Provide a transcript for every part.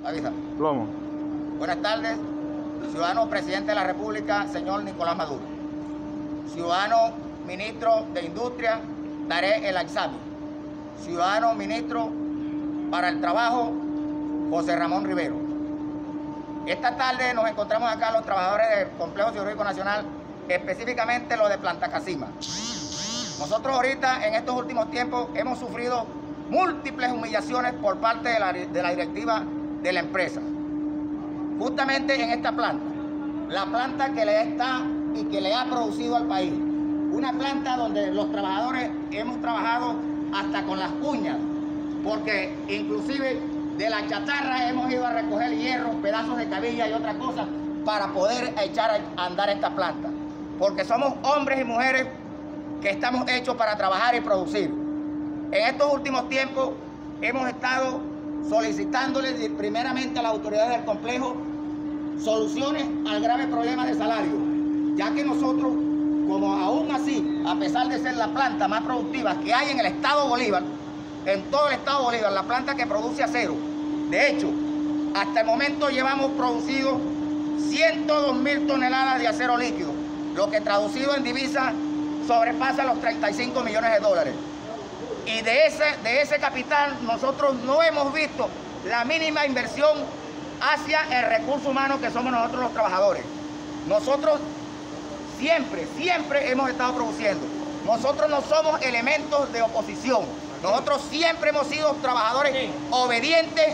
Avisa. Plomo. Buenas tardes, ciudadano presidente de la República, señor Nicolás Maduro. Ciudadano ministro de Industria, Tarek El Aizami. Ciudadano ministro para el Trabajo, José Ramón Rivero. Esta tarde nos encontramos acá los trabajadores del Complejo Siderúrgico Nacional, específicamente los de Planta Casima. Nosotros ahorita, en estos últimos tiempos, hemos sufrido múltiples humillaciones por parte de la directiva de la empresa. Justamente en esta planta, la planta que le está y que le ha producido al país. Una planta donde los trabajadores hemos trabajado hasta con las uñas, porque inclusive de la chatarra hemos ido a recoger hierro, pedazos de cabilla y otras cosas para poder echar a andar esta planta. Porque somos hombres y mujeres que estamos hechos para trabajar y producir. En estos últimos tiempos hemos estado solicitándoles primeramente a las autoridades del complejo soluciones al grave problema de salario, ya que nosotros, como aún así, a pesar de ser la planta más productiva que hay en el estado Bolívar, en todo el estado Bolívar, la planta que produce acero, de hecho, hasta el momento llevamos producido 102.000 toneladas de acero líquido, lo que traducido en divisa sobrepasa los 35 millones de dólares. Y de ese capital nosotros no hemos visto la mínima inversión hacia el recurso humano que somos nosotros los trabajadores. Nosotros siempre hemos estado produciendo. Nosotros no somos elementos de oposición. Nosotros siempre hemos sido trabajadores obedientes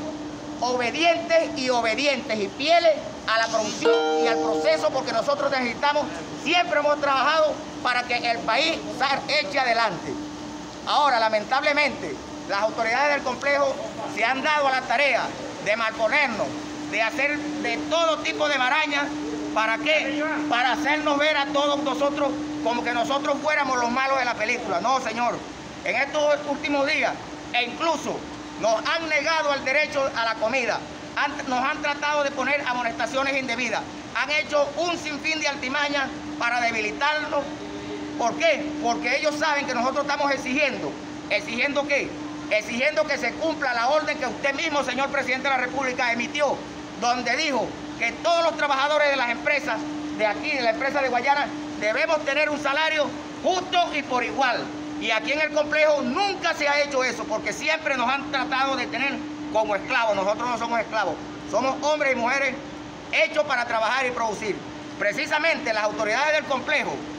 y fieles a la producción y al proceso, porque nosotros necesitamos, siempre hemos trabajado para que el país se eche adelante. Ahora, lamentablemente, las autoridades del complejo se han dado a la tarea de malponernos, de hacer de todo tipo de marañas. ¿Para qué? Para hacernos ver a todos nosotros como que nosotros fuéramos los malos de la película. No, señor. En estos últimos días, e incluso nos han negado el derecho a la comida. Nos han tratado de poner amonestaciones indebidas. Han hecho un sinfín de artimañas para debilitarnos. ¿Por qué? Porque ellos saben que nosotros estamos exigiendo. ¿Exigiendo qué? Exigiendo que se cumpla la orden que usted mismo, señor presidente de la República, emitió, donde dijo que todos los trabajadores de las empresas de aquí, de la empresa de Guayana, debemos tener un salario justo y por igual. Y aquí en el complejo nunca se ha hecho eso, porque siempre nos han tratado de tener como esclavos. Nosotros no somos esclavos, somos hombres y mujeres hechos para trabajar y producir. Precisamente las autoridades del complejo